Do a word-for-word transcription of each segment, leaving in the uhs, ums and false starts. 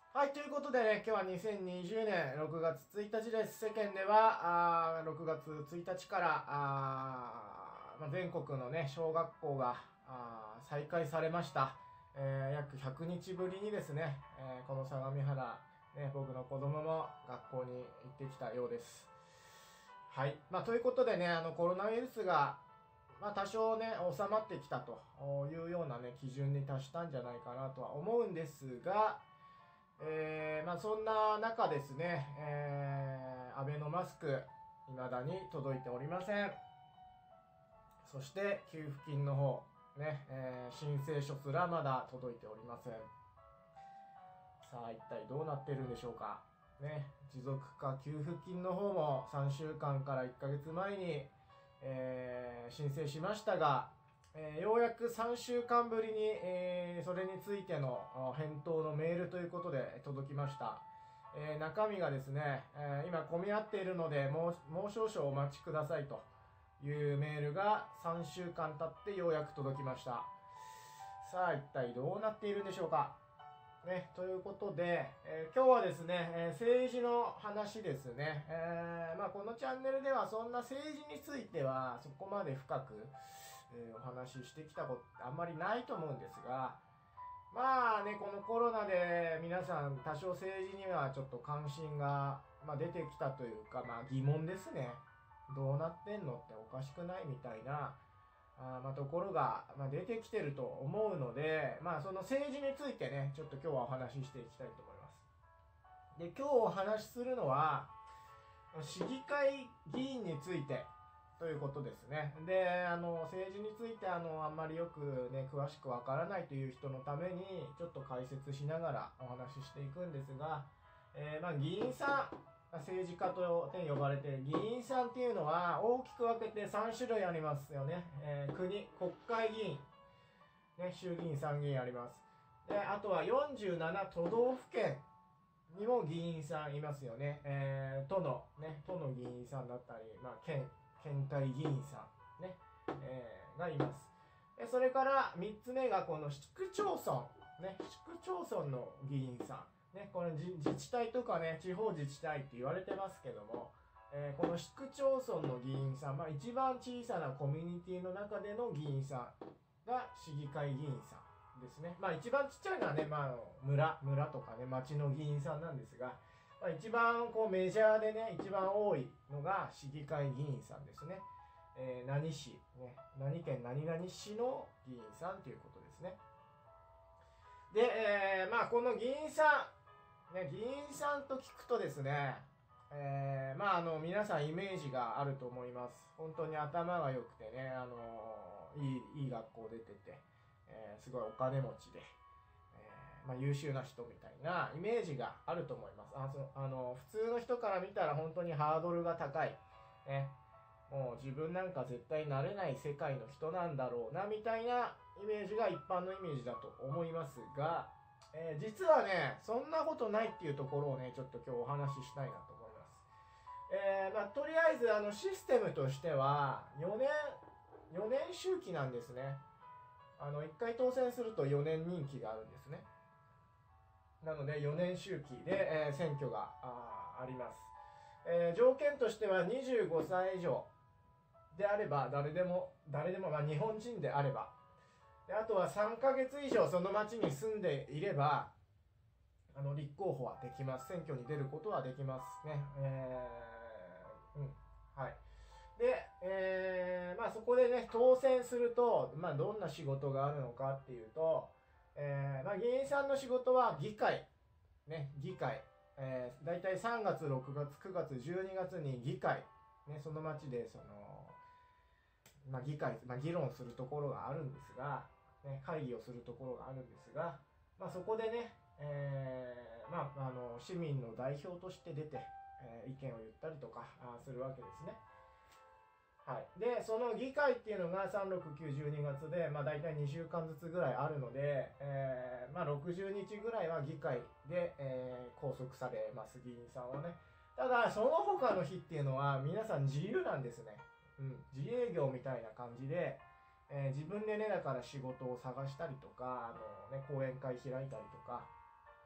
はい、ということでね、今日はにせんにじゅうねんろくがつついたちです。世間では、あろくがつついたちから、あまあ、全国のね、小学校があ再開されました。えー、約ひゃくにちぶりにですね、えー、この相模原、ね、僕の子供も学校に行ってきたようです。はい。まあ、ということでね、あの、コロナウイルスが、まあ、多少ね、収まってきたというようなね、基準に達したんじゃないかなとは思うんですが、えー、まあそんな中ですね、えー、アベノマスク、未だに届いておりません。そして給付金の方、ね、えー、申請書すらまだ届いておりません。さあ一体どうなっているんでしょうか。ね、持続化給付金の方もさんしゅうかんからいっかげつまえに、えー、申請しましたが、えー、ようやくさんしゅうかんぶりに、えー、それについての返答のメールということで届きました。えー、中身がですね、えー、今混み合っているのでもう、もう少々お待ちくださいというメールがさんしゅうかん経ってようやく届きました。さあ一体どうなっているんでしょうか。ね、ということで、えー、今日はですね、えー、政治の話ですね。えーまあ、このチャンネルではそんな政治についてはそこまで深く、えー、お話ししてきたことあんまりないと思うんですが、まあね、このコロナで皆さん多少政治にはちょっと関心が、まあ、出てきたというか、まあ、疑問ですね。どうなってんのっておかしくないみたいなあまあ、ところが、まあ、出てきてると思うので、まあ、その政治についてね、ちょっと今日はお話ししていきたいと思います。で、今日お話しするのは、市議会議員についてということですね。で、あの、政治について、あの、あんまりよくね、詳しくわからないという人のために、ちょっと解説しながらお話ししていくんですが、えー、まあ、議員さん、政治家と呼ばれている議員さんっていうのは大きく分けてさんしゅるいありますよね。えー、国、国会議員、ね、衆議院、参議院あります。で、あとはよんじゅうなな都道府県にも議員さんいますよね。えー、都の、ね、都の議員さんだったり、まあ、県、県会議員さん、ね、えー、がいます。それからみっつめがこの市区町村、ね、市区町村の議員さん。ね、これ自治体とかね、地方自治体って言われてますけども、えー、この市区町村の議員さん、まあ一番小さなコミュニティの中での議員さんが市議会議員さんですね。まあ一番ちっちゃいのはね、まあ村、村とかね、町の議員さんなんですが、まあ、一番こうメジャーでね、一番多いのが市議会議員さんですね。えー、何市、ね、何県何々市の議員さんということですね。で、えー、まあこの議員さん、ね、議員さんと聞くとですね、えー、まああの皆さんイメージがあると思います。本当に頭が良くてね、あのいいいい学校出てて、えー、すごいお金持ちで、えーまあ、優秀な人みたいなイメージがあると思います。あそあの普通の人から見たら本当にハードルが高い、ね、もう自分なんか絶対なれない世界の人なんだろうなみたいなイメージが一般のイメージだと思いますが、えー、実はねそんなことないっていうところをねちょっと今日お話ししたいなと思います。えーまあ、とりあえずあのシステムとしてはよねんよねん周期なんですね。あのいっかい当選するとよねん任期があるんですね。なのでよねん周期で、えー、選挙が あ, あります、えー、条件としてはにじゅうごさい以上であれば誰でも誰でも、まあ、日本人であればで、あとはさんかげつ以上その町に住んでいればあの立候補はできます。選挙に出ることはできますね。えー、うんはいで、えーまあ、そこでね当選すると、まあ、どんな仕事があるのかっていうと、えーまあ、議員さんの仕事は議会ね議会、えー、大体さんがつろくがつくがつじゅうにがつに議会、ね、その町でそのまあ、議会、まあ、議論するところがあるんですが、ね、会議をするところがあるんですが、まあ、そこでね、えーまあ、あの市民の代表として出て、えー、意見を言ったりとかするわけですね。はい、でその議会っていうのがさん、ろく、きゅう、じゅうにがつで、まあ、大体にしゅうかんずつぐらいあるので、えーまあ、ろくじゅうにちぐらいは議会で、えー、拘束されます議員さんはね。ただその他の日っていうのは皆さん自由なんですね。うん、自営業みたいな感じで、えー、自分でねだから仕事を探したりとかあの、ね、講演会開いたりとか、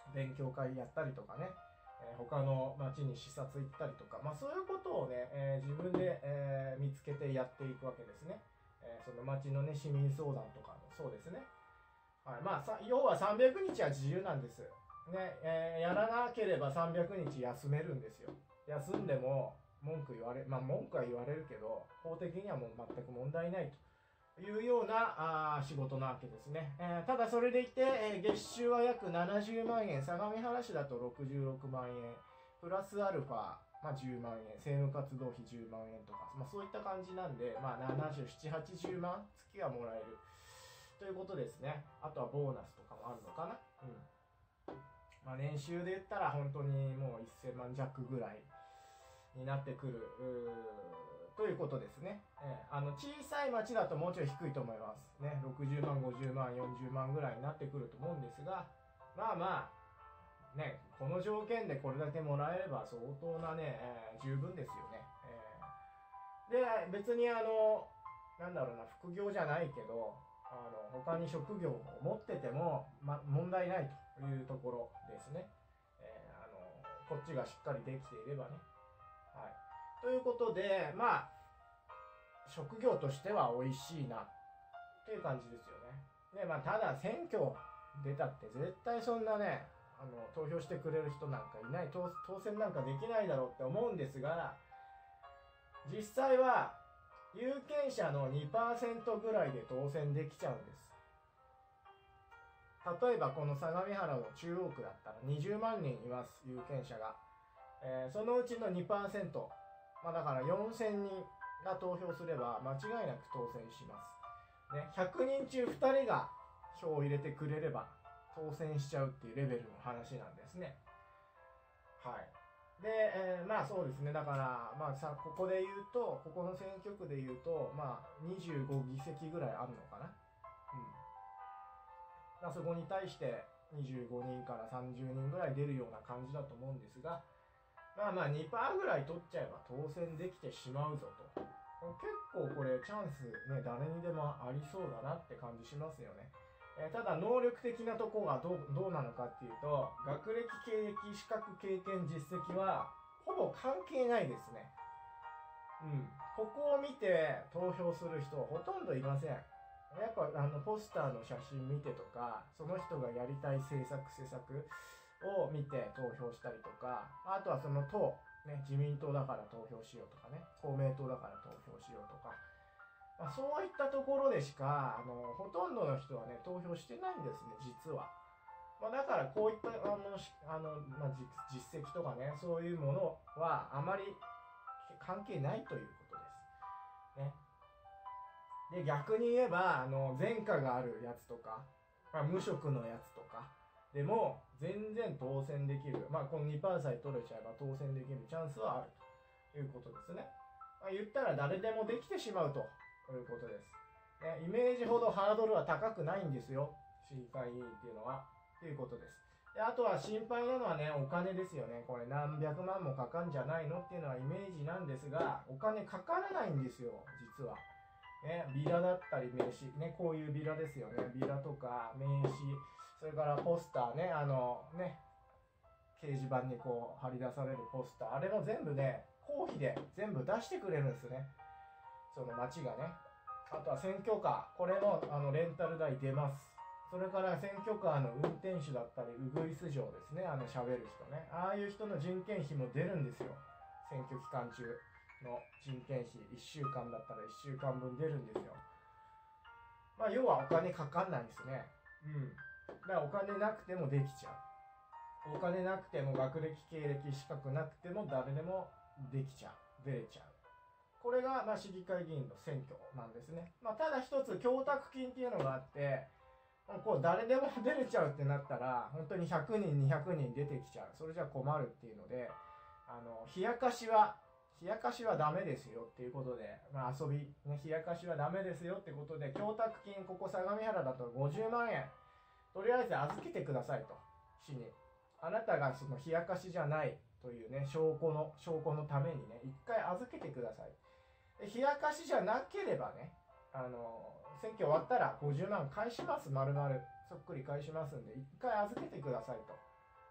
勉強会やったりとかね、えー、他の町に視察行ったりとか、まあ、そういうことをね、えー、自分で、えー、見つけてやっていくわけですね。えー、その町のね、市民相談とかもそうですね。はい、まあさ、要はさんびゃくにちは自由なんです。ね、えー、やらなければさんびゃくにち休めるんですよ。休んでも文句言われ、まあ文句は言われるけど、法的にはもう全く問題ないというようなあ仕事なわけですね。えー、ただそれでいて、えー、月収は約ななじゅうまんえん、相模原市だとろくじゅうろくまんえん、プラスアルファ、まあ、じゅうまんえん、政務活動費じゅうまんえんとか、まあ、そういった感じなんで、まあ、ななじゅうなな、はちじゅうまん月はもらえるということですね。あとはボーナスとかもあるのかな。うんまあ、年収で言ったら本当にもうせんまん弱ぐらいになってくるということですね。えー、あの小さい町だともうちょい低いと思いますね。ろくじゅうまん、ごじゅうまん、よんじゅうまんぐらいになってくると思うんですが、まあまあね、この条件でこれだけもらえれば相当なね、えー、十分ですよね。えー、で別にあのなんだろうな、副業じゃないけど、あの他に職業を持ってても、ま、問題ないというところですね。えー、あのこっちがしっかりできていればね。はい、ということで、まあ職業としては美味しいなっていう感じですよね。で、まあただ選挙出たって絶対そんなね、あの投票してくれる人なんかいない、当選なんかできないだろうって思うんですが、実際は有権者の にパーセント ぐらいで当選できちゃうんです。例えばこの相模原の中央区だったらにじゅうまんにんいます、有権者が。えー、そのうちの にパーセント、まあ、だからよんせんにんが投票すれば間違いなく当選します。ね、ひゃくにんちゅうふたりが票を入れてくれれば当選しちゃうっていうレベルの話なんですね。はい。で、えー、まあそうですね。だから、まあさ、ここで言うと、ここの選挙区で言うと、まあにじゅうごぎせきぐらいあるのかな。うん。まあそこに対してにじゅうごにんからさんじゅうにんぐらい出るような感じだと思うんですが、まあまあ にパーセント ぐらい取っちゃえば当選できてしまうぞと。結構これチャンスね、誰にでもありそうだなって感じしますよね。えー、ただ能力的なところがどう、どうなのかっていうと、学歴、経歴、資格、経験、実績はほぼ関係ないですね。うん。ここを見て投票する人はほとんどいません。やっぱあのポスターの写真見てとか、その人がやりたい政策、施策を見て投票したりとか、あとはその党、ね、自民党だから投票しようとかね、公明党だから投票しようとか、まあ、そういったところでしかあのほとんどの人はね投票してないんですね、実は。まあ、だからこういったあのあの、まあ、実績とかね、そういうものはあまり関係ないということですね。で逆に言えばあの前科があるやつとか、まあ、無職のやつとかでも全然当選できる、まあ、この にパーセント さえ取れちゃえば当選できるチャンスはあるということですね。まあ、言ったら誰でもできてしまうということです、ね。イメージほどハードルは高くないんですよ、市議会議員っていうのは。ということです。であとは心配なのはね、お金ですよね。これ何百万もかかんじゃないのっていうのはイメージなんですが、お金かからないんですよ、実は。ね、ビラだったり名刺、ね、こういうビラですよね。ビラとか名刺、それからポスターね、あのね、掲示板にこう貼り出されるポスター、あれも全部ね、公費で全部出してくれるんですね。その町がね。あとは選挙カー、これのあのレンタル代出ます。それから選挙カーの運転手だったり、ウグイス嬢ですね、あの喋る人ね。ああいう人の人件費も出るんですよ。選挙期間中の人件費、いっしゅうかんだったらいっしゅうかんぶん出るんですよ。まあ要はお金かかんないですね。うん。だからお金なくてもできちゃう。お金なくても学歴、経歴、資格なくても誰でもできちゃう。出れちゃう。これがまあ市議会議員の選挙なんですね。まあただ一つ供託金っていうのがあって、こう誰でも出れちゃうってなったら本当にひゃくにんにひゃくにん出てきちゃう。それじゃ困るっていうので、あの冷やかしは冷やかしはダメですよっていうことで、まあ、遊び、ね、冷やかしはダメですよってことで、供託金、ここ相模原だとごじゅうまんえん、とりあえず預けてくださいと、市に。あなたがその冷やかしじゃないというね、証拠の、証拠のためにね、一回預けてください。で冷やかしじゃなければね、あの、選挙終わったらごじゅうまん返します、丸々。そっくり返しますんで、一回預けてくださいと。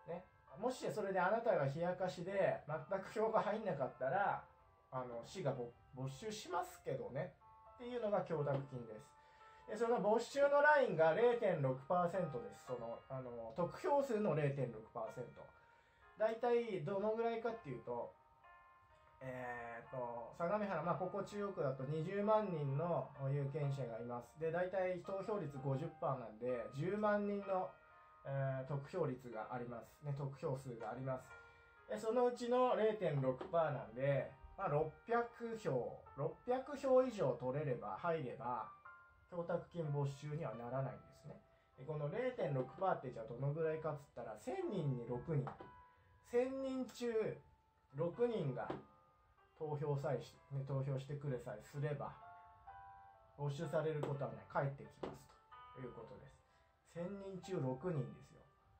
ね、もしそれであなたが冷やかしで全く票が入んなかったら、あの市が没収しますけどねっていうのが供託金です。でその没収のラインが れいてんろくパーセント です。そのあの得票数の れいてんろくパーセント。だいたいどのぐらいかっていうと、えー、と相模原、まあ、ここ中央区だとにじゅうまんにんの有権者がいます。でだいたい投票率 ごじゅっパーセント なんでじゅうまんにんの、えー、得票率があります、ね、得票数があります。でそのうちの れいてんろくパーセント なんで、まあ、ろっぴゃくひょうろっぴゃくひょう以上取れれば入れば供託金没収にはならないんですね。でこの れいてんろくパーセント ってじゃあどのぐらいかっつったら、せんにんにろくにん、せんにん中ろくにんが投票さえし、ね、投票してくれさえすれば没収されることはね返ってきますということです。せんにん中ろくにんですよ。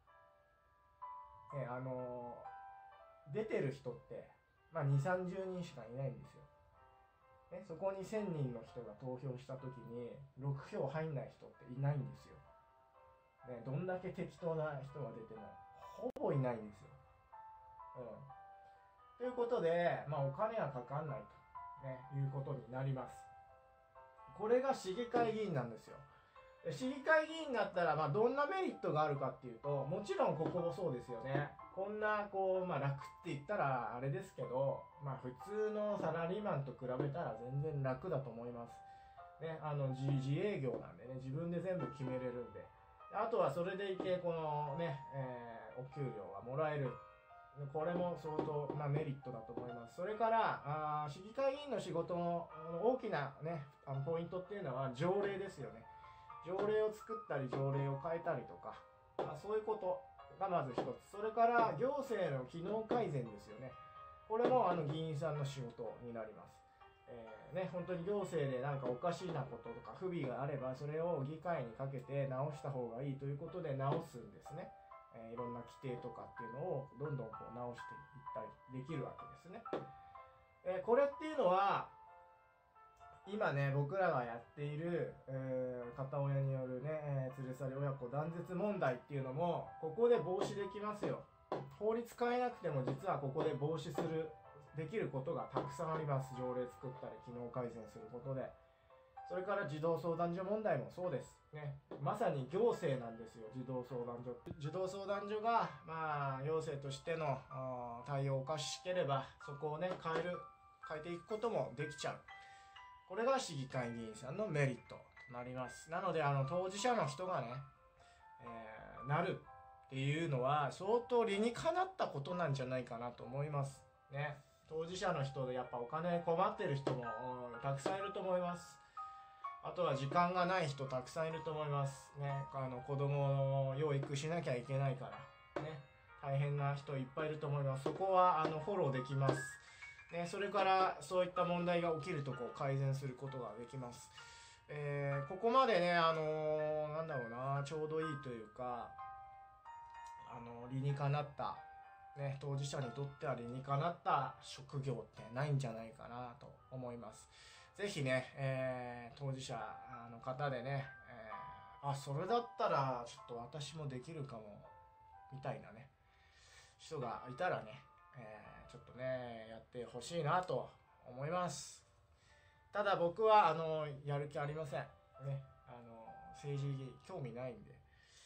ね、あのー、出てる人ってまあにじゅう、さんじゅうにんしかいないんですよ。ね、そこにせんにんの人が投票した時にろくひょう入んない人っていないんですよ。ね、どんだけ適当な人が出てもほぼいないんですよ。うんということで、まあ、お金はかかんないと、ね、いうことになります。これが市議会議員なんですよ。市議会議員になったら、まあ、どんなメリットがあるかっていうと、もちろんここもそうですよね。こんな、こう、まあ、楽って言ったらあれですけど、まあ、普通のサラリーマンと比べたら全然楽だと思います。ね、あの、自、自営業なんでね、自分で全部決めれるんで。あとはそれでいて、このね、えー、お給料がもらえる。これも相当なメリットだと思います。それからあ市議会議員の仕事の大きな、ね、あのポイントっていうのは条例ですよね。条例を作ったり条例を変えたりとか、まあ、そういうことがまず一つ。それから行政の機能改善ですよね。これもあの議員さんの仕事になります。えーね、本当に行政でなんかおかしいなこととか不備があれば、それを議会にかけて直した方がいいということで直すんですね。えー、いろんな規定とかっていうのをどんどんこう直していったりできるわけですね。えー、これっていうのは今ね僕らがやっている、えー、片親によるね、えー、連れ去り親子断絶問題っていうのもここで防止できますよ。法律変えなくても実はここで防止するできることがたくさんあります。条例作ったり機能改善することで。それから児童相談所問題もそうですね。まさに行政なんですよ、児童相談所。児童相談所が、まあ、行政としての対応をおかしければ、そこをね、変える、変えていくこともできちゃう。これが市議会議員さんのメリットとなります。なので、あの、当事者の人がね、えー、なるっていうのは、相当理にかなったことなんじゃないかなと思います。ね。当事者の人でやっぱお金困ってる人もたくさんいると思います。あとは時間がない人たくさんいると思いますね。あの子供の養育しなきゃいけないからね、大変な人いっぱいいると思います。そこはあのフォローできますね。それからそういった問題が起きるとこを改善することができます。えー、ここまでね、あのー、なんだろうな、ちょうどいいというか、あの理にかなったね、当事者にとっては理にかなった職業ってないんじゃないかなと思います。ぜひね、えー、当事者の方でね、えー、あ、それだったらちょっと私もできるかもみたいなね人がいたらね、えー、ちょっとねやってほしいなと思います。ただ僕はあのやる気ありませんね。あの政治に興味ないんで、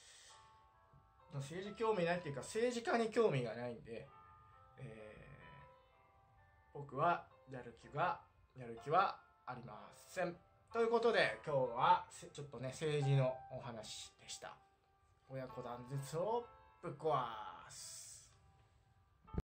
政治興味ないっていうか政治家に興味がないんで、えー、僕はやる気がやる気はありません。ということで今日はちょっとね政治のお話でした。親子断絶をぶっ壊